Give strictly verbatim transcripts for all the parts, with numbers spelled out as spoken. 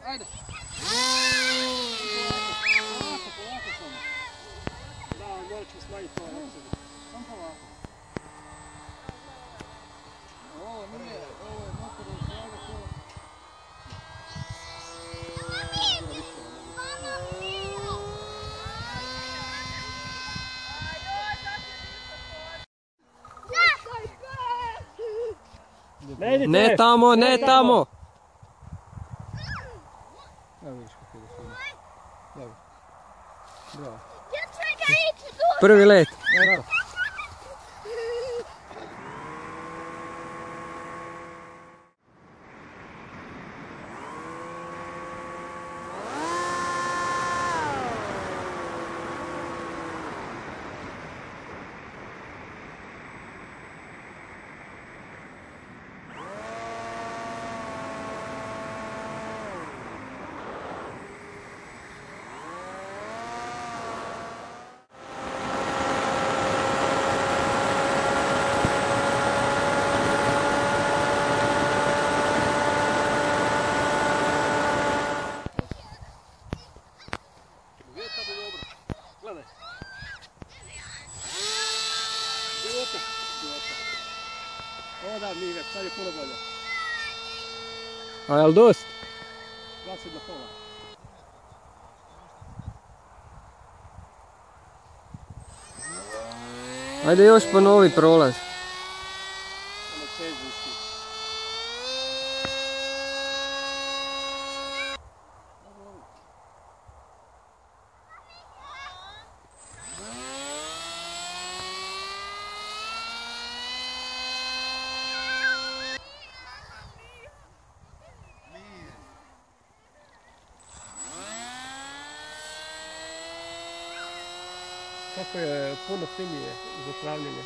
Ajde. Polako, polako samo. Da, morat ćemo smanjiti ovaj opsegu. Samo polako. Ovo nije, ovo je motorno snaga kola. Ne tamo, ne tamo! Evo vidiš kako je fino. Dobro. Bravo. Prvi let. Bravo. Gledaj. Života. Života. O da, Mire, sad je puno bolje. A jel dost? dvadeset na pola. Ajde još ponovi prolaz. Samo čežnički. Kako je puno finije za travljenje.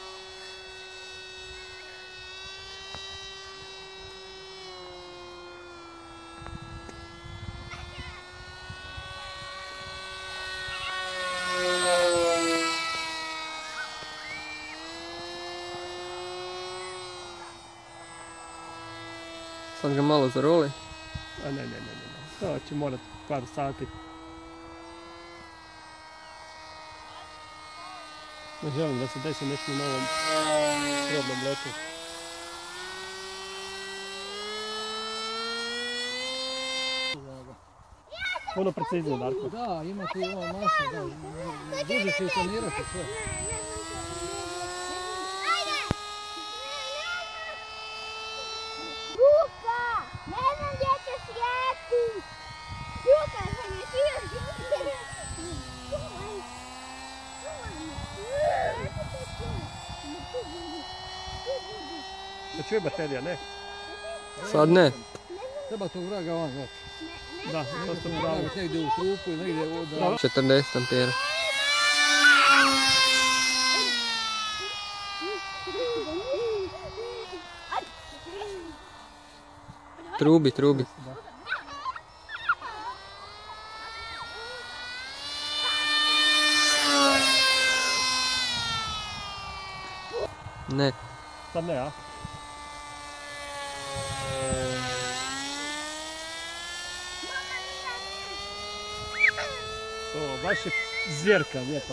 Sad ga malo zaroli. A ne, ne, ne, ne, to će morat par sati. Ne želim da se desi nešto na ovom probnom letu. Puno preciznije, Darko. Da, ima ti ova masa, da. Duže će itonirati sve. Luka! Ne znam gdje će svijeti! Luka, sam je svijet! Da čuje baterija, ne? Sad ne. Treba tog vraga van, znači. Da, to ste pravo. Negdje u trupu i negdje od... četrdeset ampera. Trubi, trubi. Ne. Sad ne, a? O, baš je zvjerka, lijepa.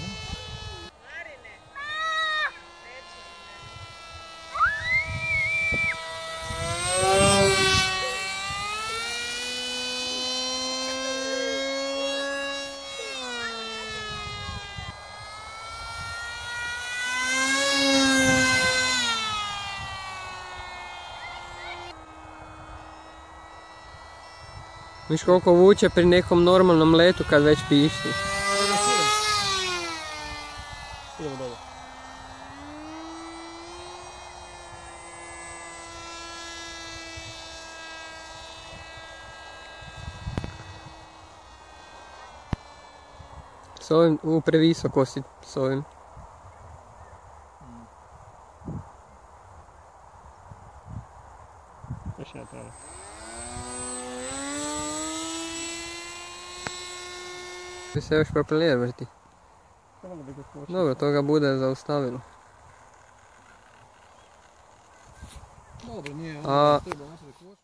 Viš koliko vuče pri nekom normalnom letu kad već pišti. Idemo dobro. S ovim, u previsoko si s ovim. Još jedna treba. Ti se još propeler vrti. Dobro, to ga bude zaustavilo. Dobro, nije, A... treba napraviti.